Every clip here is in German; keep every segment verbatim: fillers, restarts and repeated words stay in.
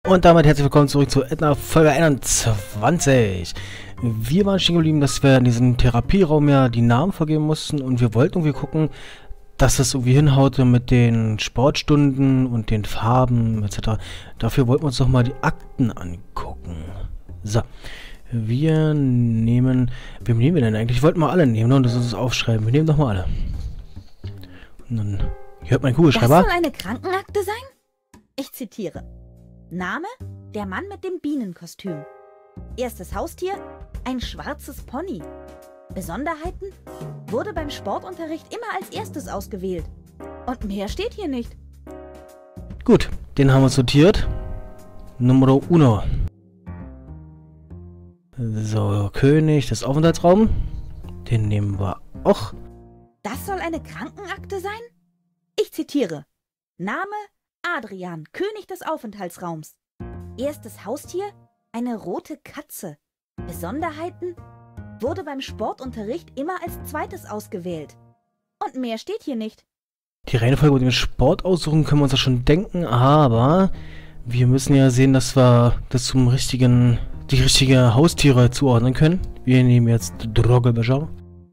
Und damit herzlich willkommen zurück zu Edna Folge einundzwanzig. Wir waren stehen geblieben, dass wir in diesem Therapieraum ja die Namen vergeben mussten und wir wollten irgendwie gucken, dass es irgendwie hinhaute mit den Sportstunden und den Farben et cetera. Dafür wollten wir uns doch mal die Akten angucken. So, wir nehmen... Wem nehmen wir denn eigentlich? Ich wollte mal alle nehmen, ne? Und das ist aufschreiben. Wir nehmen doch mal alle. Und dann... Hier hört mein Kugelschreiber. Das soll eine Krankenakte sein? Ich zitiere. Name, der Mann mit dem Bienenkostüm. Erstes Haustier, ein schwarzes Pony. Besonderheiten, wurde beim Sportunterricht immer als erstes ausgewählt. Und mehr steht hier nicht. Gut, den haben wir sortiert. Numero uno. So, König des Aufenthaltsraums. Den nehmen wir auch. Das soll eine Krankenakte sein? Ich zitiere. Name, Adrian, König des Aufenthaltsraums. Erstes Haustier, eine rote Katze. Besonderheiten, wurde beim Sportunterricht immer als zweites ausgewählt. Und mehr steht hier nicht. Die Reihenfolge mit dem Sport aussuchen können wir uns ja schon denken, aber wir müssen ja sehen, dass wir das zum richtigen, die richtige Haustiere zuordnen können. Wir nehmen jetzt Droggelbecher.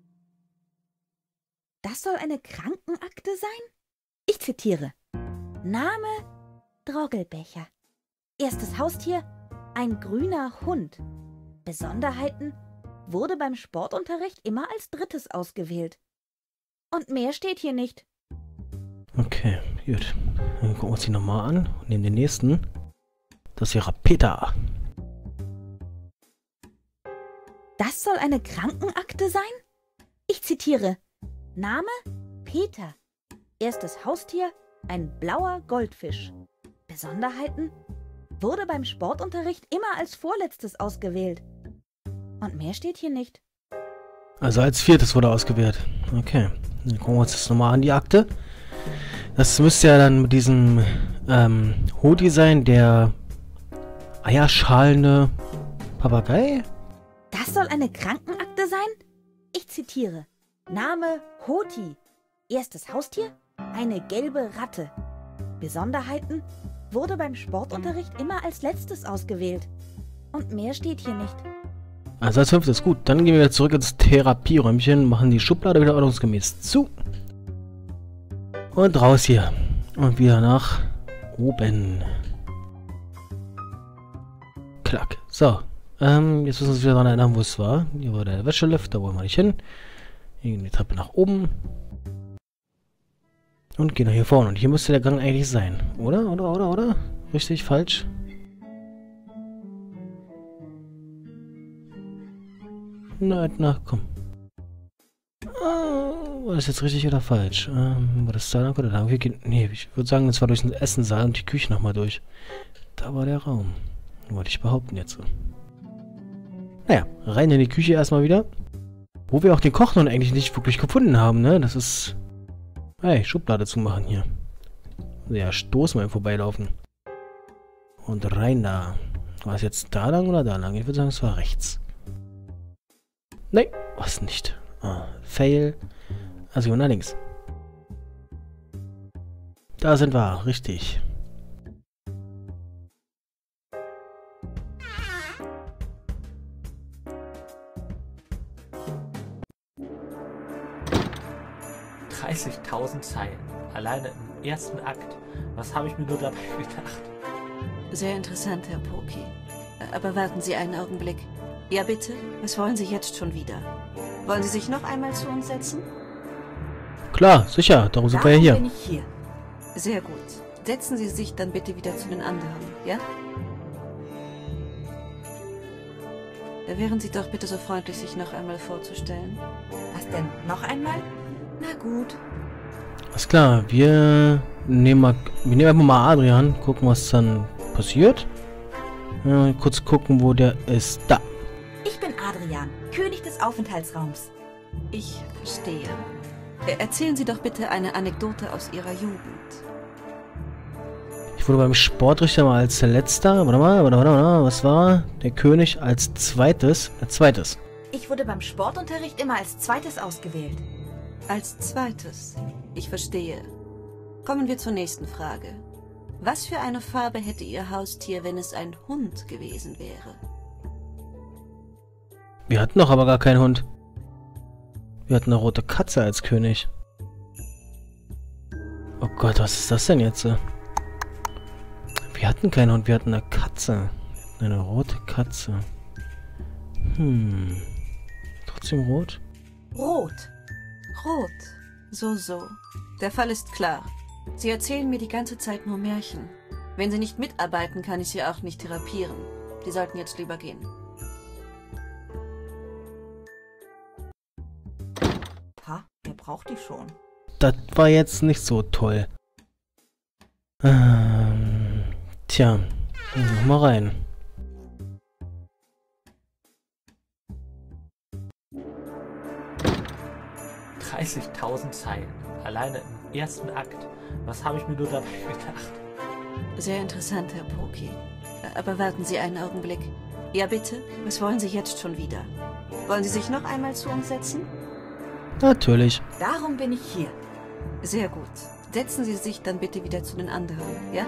Das soll eine Krankenakte sein? Ich zitiere. Name, Droggelbecher. Erstes Haustier, ein grüner Hund. Besonderheiten, wurde beim Sportunterricht immer als drittes ausgewählt. Und mehr steht hier nicht. Okay, gut. Dann gucken wir uns die nochmal an und nehmen den nächsten. Das wäre Peter. Das soll eine Krankenakte sein? Ich zitiere. Name, Peter. Erstes Haustier, ein blauer Goldfisch. Besonderheiten, wurde beim Sportunterricht immer als vorletztes ausgewählt. Und mehr steht hier nicht. Also als viertes wurde ausgewählt. Okay, dann gucken wir uns das nochmal an, die Akte. Das müsste ja dann mit diesem ähm, Hodi sein, der eierschalende Papagei. Das soll eine Krankenakte sein? Ich zitiere. Name Hoti. Erstes Haustier, eine gelbe Ratte. Besonderheiten, wurde beim Sportunterricht immer als letztes ausgewählt. Und mehr steht hier nicht. Also als fünftes, gut. Dann gehen wir wieder zurück ins Therapieräumchen, machen die Schublade wieder ordnungsgemäß zu. Und raus hier. Und wieder nach oben. Klack. So. Ähm, jetzt müssen wir uns wieder daran erinnern, wo es war. Hier war der Wäschelift, da wollen wir nicht hin. Hier gehen die Treppe nach oben. Und gehen nach hier vorne. Und hier müsste der Gang eigentlich sein. Oder? Oder? Oder? Oder? Richtig? Falsch? Na, na, komm. Ah, war das jetzt richtig oder falsch? Ähm, war das da lang oder da? Wir gehen, nee, ich würde sagen, das war durch den Essensaal und die Küche nochmal durch. Da war der Raum. Wollte ich behaupten jetzt. Naja, rein in die Küche erstmal wieder. Wo wir auch den Koch nun eigentlich nicht wirklich gefunden haben, ne? Das ist... Hey, Schublade zumachen hier. Ja, Stoß mal im Vorbeilaufen. Und rein da. War es jetzt da lang oder da lang? Ich würde sagen, es war rechts. Nein, was nicht. Ah, Fail. Also nach links. Da sind wir, richtig. dreißigtausend Zeilen. Alleine im ersten Akt. Was habe ich mir nur dabei gedacht? Sehr interessant, Herr Poki. Aber warten Sie einen Augenblick. Ja, bitte? Was wollen Sie jetzt schon wieder? Wollen Sie sich noch einmal zu uns setzen? Klar, sicher. Darum sind wir ja hier. bin ich hier. Sehr gut. Setzen Sie sich dann bitte wieder zu den anderen, ja? Wären Sie doch bitte so freundlich, sich noch einmal vorzustellen. Was denn? Noch einmal? Na gut. Alles klar, wir nehmen mal, wir nehmen einfach mal Adrian, gucken, was dann passiert. Ja, kurz gucken, wo der ist. Da. Ich bin Adrian, König des Aufenthaltsraums. Ich verstehe. Erzählen Sie doch bitte eine Anekdote aus Ihrer Jugend. Ich wurde beim Sportrichter mal als letzter. Warte mal, warte mal, warte mal. Was war der König als zweites? Als zweites. Ich wurde beim Sportunterricht immer als zweites ausgewählt. Als zweites. Ich verstehe. Kommen wir zur nächsten Frage. Was für eine Farbe hätte Ihr Haustier, wenn es ein Hund gewesen wäre? Wir hatten doch aber gar keinen Hund. Wir hatten eine rote Katze als König. Oh Gott, was ist das denn jetzt? Wir hatten keinen Hund, wir hatten eine Katze. Wir hatten eine rote Katze. Hm. Trotzdem rot? Rot. Rot. So, so. Der Fall ist klar. Sie erzählen mir die ganze Zeit nur Märchen. Wenn Sie nicht mitarbeiten, kann ich Sie auch nicht therapieren. Sie sollten jetzt lieber gehen. Ha, wer braucht die schon? Das war jetzt nicht so toll. Ähm, tja, noch mal rein. dreißigtausend Zeilen. Alleine im ersten Akt. Was habe ich mir nur dabei gedacht? Sehr interessant, Herr Poki. Aber warten Sie einen Augenblick. Ja, bitte? Was wollen Sie jetzt schon wieder? Wollen Sie sich noch einmal zu uns setzen? Natürlich. Darum bin ich hier. Sehr gut. Setzen Sie sich dann bitte wieder zu den anderen, ja?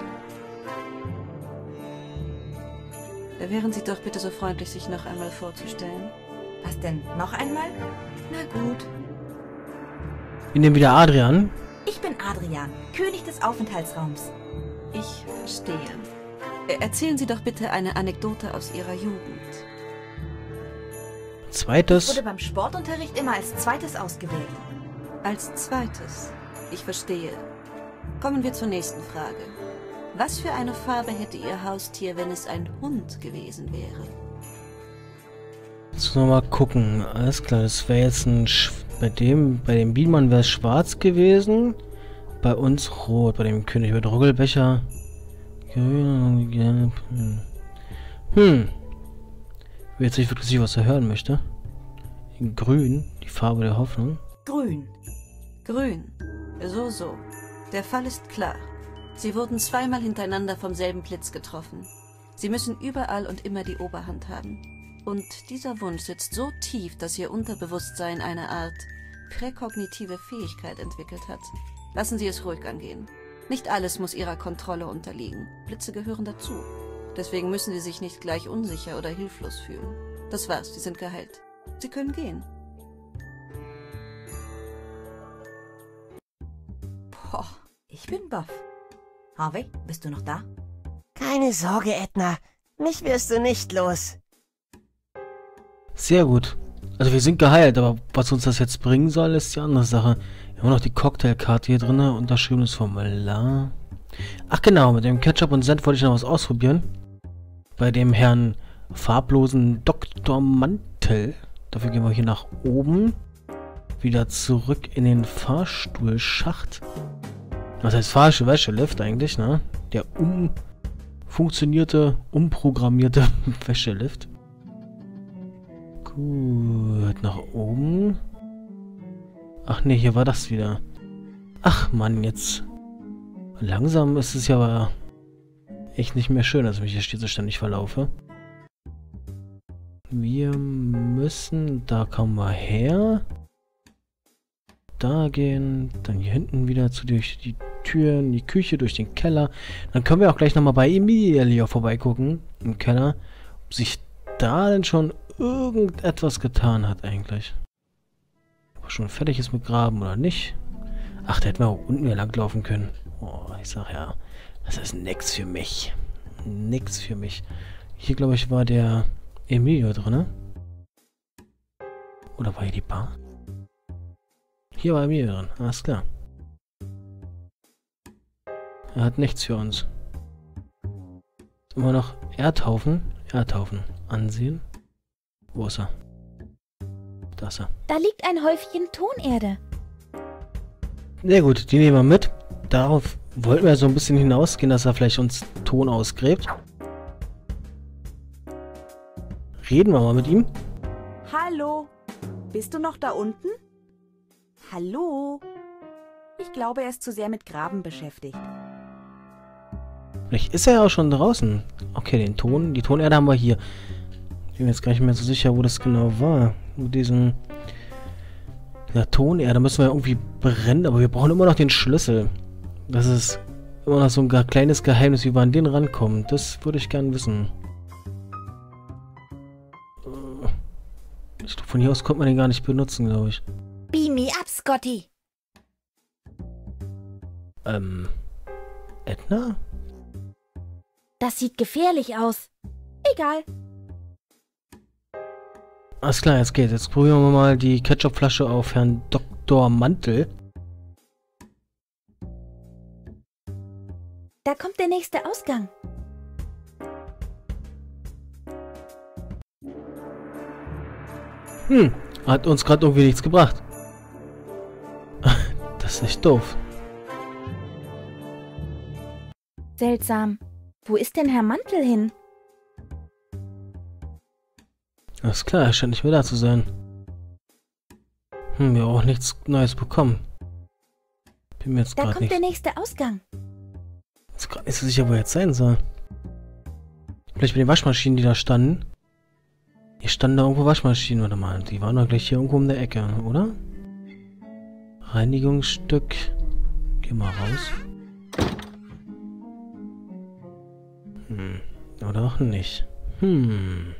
Wären Sie doch bitte so freundlich, sich noch einmal vorzustellen. Was denn, noch einmal? Na gut. Wir nehmen wieder Adrian. Ich bin Adrian, König des Aufenthaltsraums. Ich verstehe. Erzählen Sie doch bitte eine Anekdote aus Ihrer Jugend. Zweites. Ich wurde beim Sportunterricht immer als zweites ausgewählt. Als zweites. Ich verstehe. Kommen wir zur nächsten Frage. Was für eine Farbe hätte Ihr Haustier, wenn es ein Hund gewesen wäre? Jetzt noch mal gucken. Alles klar, das wäre jetzt ein... Sch bei dem, bei dem Bienenmann wäre es schwarz gewesen. Bei uns rot. Bei dem König wird Ruggelbecher. Grün, gelb. Hm. hm. Jetzt nicht wirklich, was er hören möchte. In Grün, die Farbe der Hoffnung. Grün. Grün. So, so. Der Fall ist klar. Sie wurden zweimal hintereinander vom selben Blitz getroffen. Sie müssen überall und immer die Oberhand haben. Und dieser Wunsch sitzt so tief, dass Ihr Unterbewusstsein eine Art präkognitive Fähigkeit entwickelt hat. Lassen Sie es ruhig angehen. Nicht alles muss Ihrer Kontrolle unterliegen. Blitze gehören dazu. Deswegen müssen Sie sich nicht gleich unsicher oder hilflos fühlen. Das war's, Sie sind geheilt. Sie können gehen. Boah, ich bin baff. Harvey, bist du noch da? Keine Sorge, Edna. Mich wirst du nicht los. Sehr gut. Also wir sind geheilt, aber was uns das jetzt bringen soll, ist die andere Sache. Wir haben noch die Cocktailkarte hier drin, unterschriebenes Formular. Ach genau, mit dem Ketchup und Senf wollte ich noch was ausprobieren. Bei dem Herrn farblosen Doktor Mantel. Dafür gehen wir hier nach oben. Wieder zurück in den Fahrstuhlschacht. Was heißt Fahrstuhl, Wäschelift eigentlich, ne? Der umfunktionierte, umprogrammierte Wäschelift. Gut, nach oben. Ach ne, hier war das wieder. Ach Mann, jetzt. Langsam ist es ja aber echt nicht mehr schön, dass ich mich hier so ständig verlaufe. Wir müssen, da kommen wir her. Da gehen, dann hier hinten wieder zu durch die Türen, die Küche, durch den Keller. Dann können wir auch gleich nochmal bei Emilia vorbeigucken, im Keller, ob sich da denn schon irgendetwas getan hat eigentlich. Ob er schon fertig ist mit Graben oder nicht. Ach, da hätten wir auch unten wieder langlaufen können. Oh, ich sag ja, das ist nix für mich. Nix für mich. Hier, glaube ich, war der Emilio drin. Oder war hier die Bar? Hier war Emilio drin, alles klar. Er hat nichts für uns. Immer noch Erdhaufen. Erdhaufen. Ansehen. Wo ist er? Da ist er. Da liegt ein Häufchen Tonerde. Sehr gut, die nehmen wir mit. Darauf wollten wir so ein bisschen hinausgehen, dass er vielleicht uns Ton ausgräbt. Reden wir mal mit ihm. Hallo. Bist du noch da unten? Hallo. Ich glaube, er ist zu sehr mit Graben beschäftigt. Vielleicht ist er ja auch schon draußen. Okay, den Ton, die Tonerde haben wir hier. Ich bin mir jetzt gar nicht mehr so sicher, wo das genau war. Mit diesem... Der Tonerde müssen wir irgendwie brennen, aber wir brauchen immer noch den Schlüssel. Das ist immer noch so ein gar kleines Geheimnis, wie wir an den rankommen. Das würde ich gern wissen. Ich glaube, von hier aus konnte man den gar nicht benutzen, glaube ich. Beam me up, Scotty. Ähm, Edna? Das sieht gefährlich aus. Egal. Alles klar, jetzt geht's. Jetzt probieren wir mal die Ketchupflasche auf Herrn Doktor Mantel. Da kommt der nächste Ausgang. Hm, hat uns gerade irgendwie nichts gebracht. Das ist echt doof. Seltsam. Wo ist denn Herr Mantel hin? Alles klar, er scheint nicht mehr da zu sein. Hm, wir haben auch nichts Neues bekommen. Bin mir jetzt Da gerade kommt nicht... der nächste Ausgang. Jetzt gerade nicht so sicher, wo er jetzt sein soll. Vielleicht bei den Waschmaschinen, die da standen. Hier standen da irgendwo Waschmaschinen, warte mal. Die waren doch gleich hier irgendwo um der Ecke, oder? Reinigungsstück. Geh mal raus. Hm. Oder auch nicht. Hm.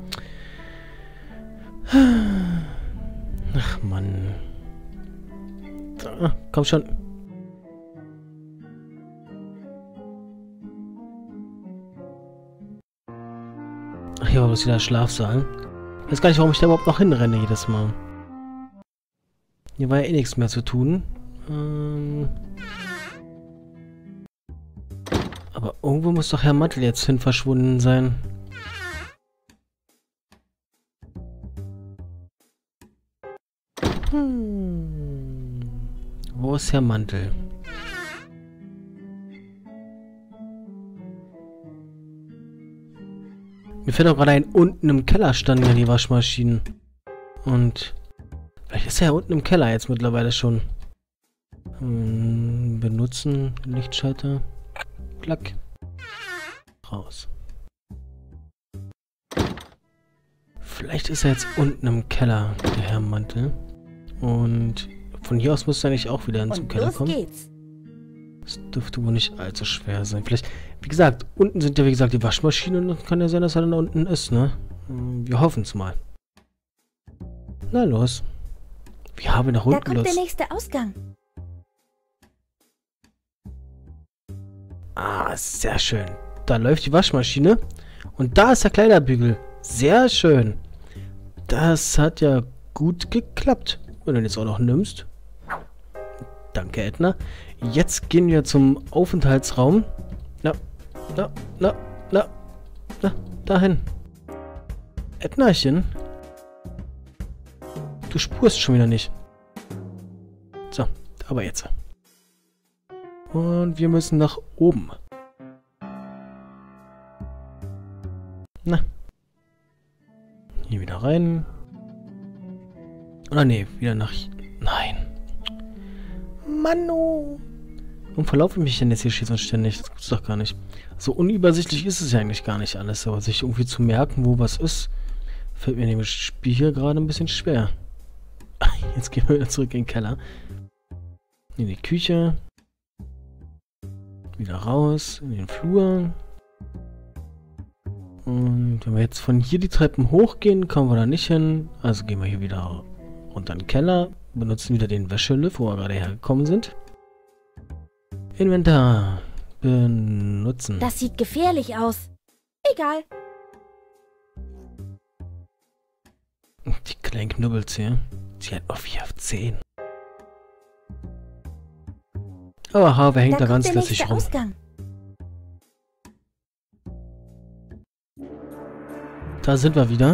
Ach, Mann. Da, komm schon. Ach, hier war bloß wieder der Schlafsaal. Ich weiß gar nicht, warum ich da überhaupt noch hinrenne jedes Mal. Hier war ja eh nichts mehr zu tun. Ähm... Aber irgendwo muss doch Herr Mantel jetzt hin verschwunden sein. Hm. Wo ist Herr Mantel? Mir fällt auch gerade ein, unten im Keller standen ja die Waschmaschinen. Und vielleicht ist er ja unten im Keller jetzt mittlerweile schon. Hm, benutzen, Lichtschalter. Klack. Raus. Vielleicht ist er jetzt unten im Keller, der Herr Mantel. Und von hier aus müsste er eigentlich auch wieder ins Und Keller los kommen. geht's. Das dürfte wohl nicht allzu schwer sein. Vielleicht, wie gesagt, unten sind ja wie gesagt die Waschmaschinen und dann kann ja sein, dass er dann da unten ist, ne? Wir hoffen es mal. Na los. Wir haben nach Da unten kommt los. der nächste Ausgang. Ah, sehr schön. Da läuft die Waschmaschine. Und da ist der Kleiderbügel. Sehr schön. Das hat ja gut geklappt. Wenn du den jetzt auch noch nimmst. Danke, Edna. Jetzt gehen wir zum Aufenthaltsraum. Na, na, na, na, na, dahin. Ednachen. Du spurst schon wieder nicht. So, aber jetzt. Und wir müssen nach oben. Na. Hier wieder rein. Oder nee, wieder nach... Nein. Manu. Warum verlaufe ich mich denn jetzt hier ständig? Das gibt's doch gar nicht. So unübersichtlich ist es ja eigentlich gar nicht alles. Aber sich irgendwie zu merken, wo was ist, fällt mir in dem Spiel hier gerade ein bisschen schwer. Jetzt gehen wir wieder zurück in den Keller. In die Küche. Wieder raus, in den Flur. Und wenn wir jetzt von hier die Treppen hochgehen, kommen wir da nicht hin. Also gehen wir hier wieder runter in den Keller. Benutzen wieder den Wäschelift, wo wir gerade hergekommen sind. Inventar. Benutzen. Das sieht gefährlich aus. Egal. Die kleinen Knubbels hier. Sie hat noch vier auf zehn. Aber Harvey hängt da, da ganz lässig rum. Ausgang. Da sind wir wieder.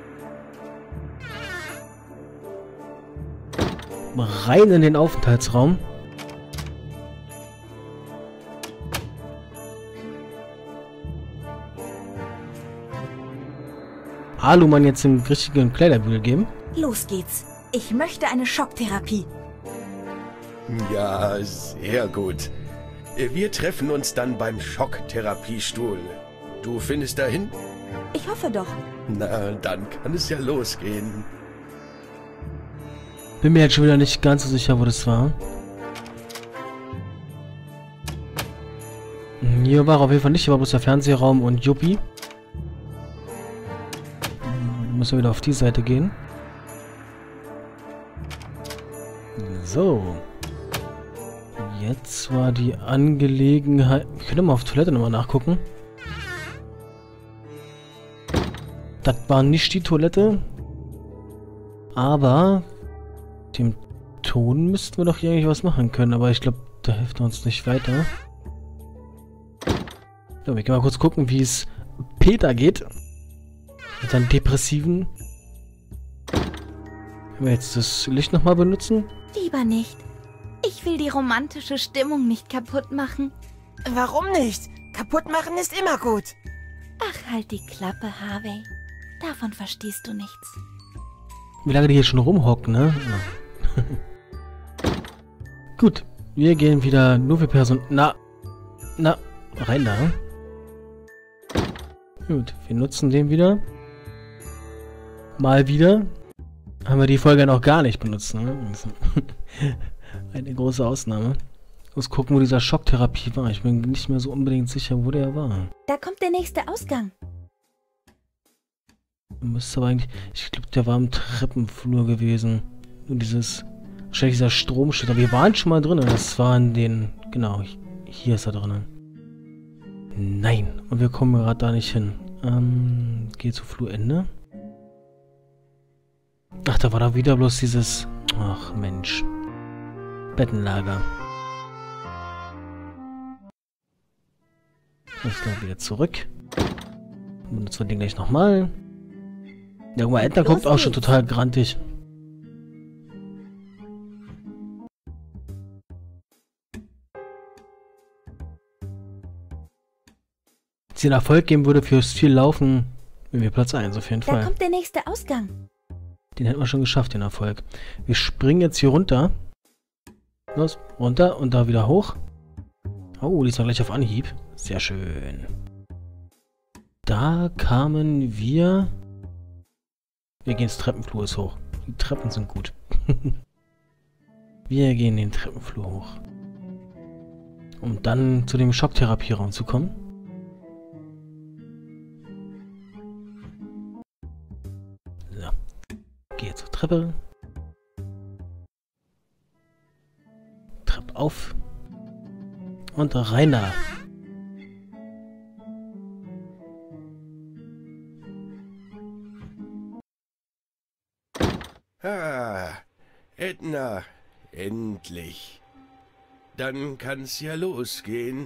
Rein in den Aufenthaltsraum. Alumann jetzt den richtigen Kleiderbügel geben. Los geht's. Ich möchte eine Schocktherapie. Ja, sehr gut. Wir treffen uns dann beim Schocktherapiestuhl. Du findest dahin? Ich hoffe doch. Na, dann kann es ja losgehen. Bin mir jetzt schon wieder nicht ganz so sicher, wo das war. Hier war er auf jeden Fall nicht, hier war bloß der Fernsehraum und Juppie. Müssen wir wieder auf die Seite gehen. So. Jetzt war die Angelegenheit... Wir können mal auf Toilette nochmal nachgucken. Das war nicht die Toilette. Aber... dem Ton müssten wir doch hier eigentlich was machen können. Aber ich glaube, da hilft er uns nicht weiter. So, wir können mal kurz gucken, wie es Peter geht. Mit seinen Depressiven. Können wir jetzt das Licht nochmal benutzen? Lieber nicht. Ich will die romantische Stimmung nicht kaputt machen. Warum nicht? Kaputt machen ist immer gut. Ach, halt die Klappe, Harvey. Davon verstehst du nichts. Wie lange die hier schon rumhockt, ne? Ja. Gut, wir gehen wieder nur für Personen. Na, na, rein da. Gut, wir nutzen den wieder. Mal wieder. Haben wir die Folge noch gar nicht benutzt, ne? Eine große Ausnahme. Ich muss gucken, wo dieser Schocktherapie war. Ich bin nicht mehr so unbedingt sicher, wo der war. Da kommt der nächste Ausgang. Müsste aber eigentlich... Ich glaube, der war im Treppenflur gewesen. Nur dieses... Wahrscheinlich dieser Stromschild. Aber wir waren schon mal drin. Das war in den... Genau, hier ist er drin. Nein. Und wir kommen gerade da nicht hin. Ähm, geht zu Flurende. Ach, da war da wieder bloß dieses... Ach, Mensch. Bettenlager. Alles klar, wieder zurück. Benutzen wir den gleich nochmal. Ja, guck mal, Edna guckt auch schon total grantig. Wenn es den Erfolg geben würde fürs viel Laufen, wären wir Platz eins auf jeden Fall. Da kommt der nächste Ausgang. Den hätten wir schon geschafft, den Erfolg. Wir springen jetzt hier runter. Los, runter und da wieder hoch. Oh, die ist noch gleich auf Anhieb. Sehr schön. Da kamen wir... Wir gehen ins Treppenflur hoch. Die Treppen sind gut. Wir gehen den Treppenflur hoch. Um dann zu dem Schocktherapieraum zu kommen. So. Gehe zur Treppe. Treppe auf. Und rein da. Ah, Edna, endlich. Dann kann's ja losgehen.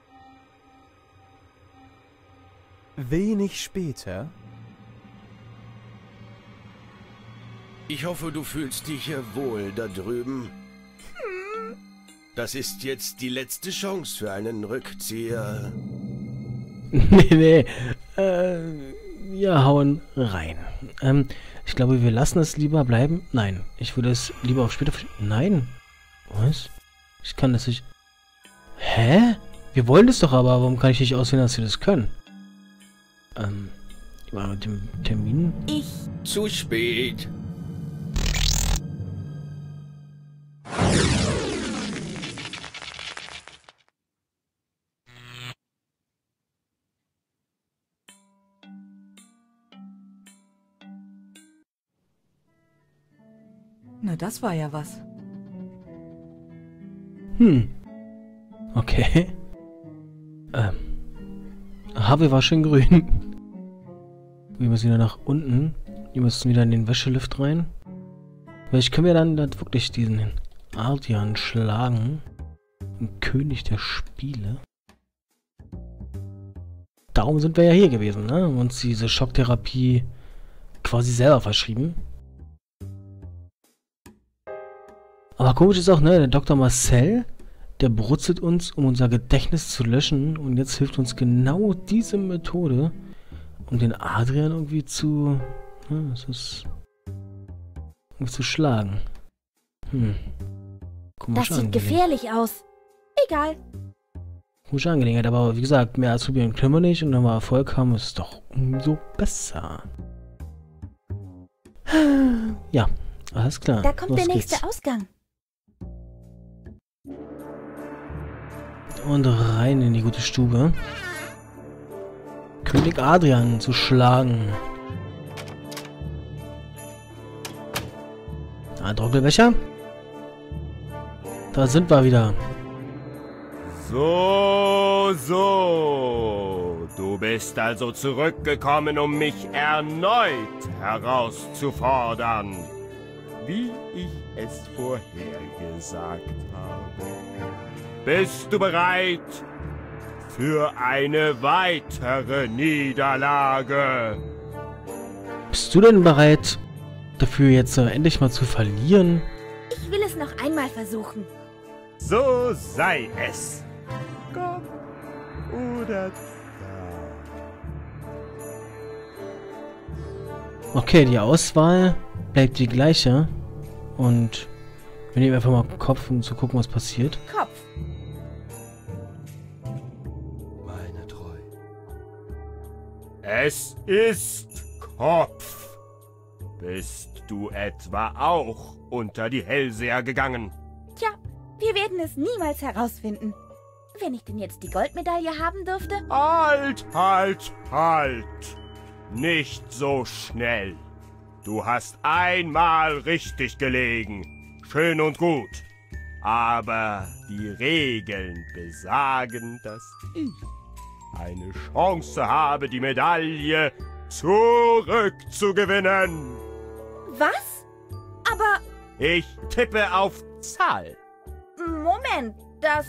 Wenig später. Ich hoffe, du fühlst dich ja wohl da drüben. Das ist jetzt die letzte Chance für einen Rückzieher. nee, nee. Äh, wir hauen rein. Ähm, ich glaube, wir lassen es lieber bleiben. Nein, ich würde es lieber auf später... Nein. Was? Ich kann das nicht... Hä? Wir wollen das doch aber. Warum kann ich nicht aussehen, dass wir das können? Ähm, war mit dem Termin? Ich... Zu spät. Na, das war ja was. Hm. Okay. Ähm. Harvey war schön grün. Wir müssen wieder nach unten. Wir müssen wieder in den Wäschelift rein. Vielleicht können wir dann, dann wirklich diesen Ardian schlagen. Den König der Spiele. Darum sind wir ja hier gewesen, ne? Haben uns diese Schocktherapie quasi selber verschrieben. Aber komisch ist auch, ne, der Doktor Marcel, der brutzelt uns, um unser Gedächtnis zu löschen. Und jetzt hilft uns genau diese Methode, um den Adrian irgendwie zu... Ja, es ist... irgendwie zu schlagen. Hm. Komische Das sieht Angelegenheit. gefährlich aus. Egal. Komische Angelegenheit, aber wie gesagt, mehr als probieren können wir nicht. Und wenn wir Erfolg haben, ist es doch umso besser. Ja, alles klar. Da kommt Los der nächste geht's. Ausgang. und rein in die gute Stube. König Adrian zu schlagen. Ein Trockenbecher. Da sind wir wieder. So, so. Du bist also zurückgekommen, um mich erneut herauszufordern. Wie ich es vorhergesagt habe. Bist du bereit für eine weitere Niederlage? Bist du denn bereit, dafür jetzt äh, endlich mal zu verlieren? Ich will es noch einmal versuchen. So sei es. Komm oder Okay, die Auswahl bleibt die gleiche. Und wir nehmen einfach mal Kopf, um zu gucken, was passiert. Kopf. meine Treu. Es ist Kopf. Bist du etwa auch unter die Hellseher gegangen? Tja, wir werden es niemals herausfinden. Wenn ich denn jetzt die Goldmedaille haben dürfte? Halt, halt, halt. Nicht so schnell. Du hast einmal richtig gelegen. Schön und gut. Aber die Regeln besagen, dass ich eine Chance habe, die Medaille zurückzugewinnen. Was? Aber, Ich tippe auf Zahl. Moment, das...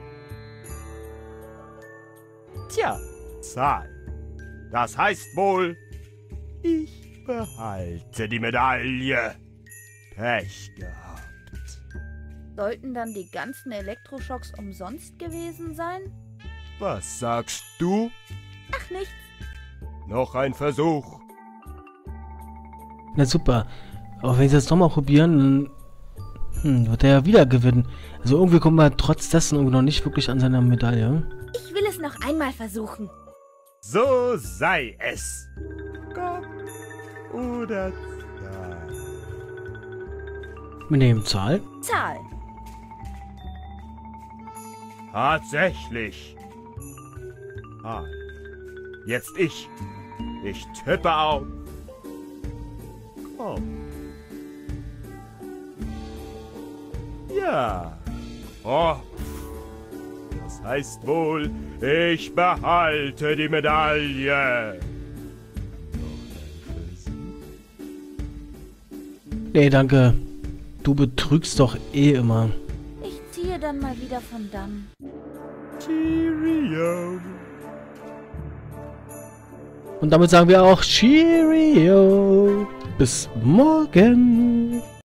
Tja, Zahl. Das heißt wohl, ich behalte die Medaille. Pech gehabt. Sollten dann die ganzen Elektroschocks umsonst gewesen sein? Was sagst du? Ach, nichts. Noch ein Versuch. Na super. Aber wenn sie das nochmal probieren, dann hm, wird er ja wieder gewinnen. Also irgendwie kommen wir trotz dessen irgendwie noch nicht wirklich an seiner Medaille. Ich will es noch einmal versuchen. So sei es. Komm oder Zahl. Wir nehmen Zahl. Zahl. Tatsächlich. Ah, jetzt ich. Ich tippe auf. Komm. Ja. Kopf. Das heißt wohl, ich behalte die Medaille. Nee, danke. Du betrügst doch eh immer. Ich ziehe dann mal wieder von dann. Cheerio. Und damit sagen wir auch Cheerio. Bis morgen.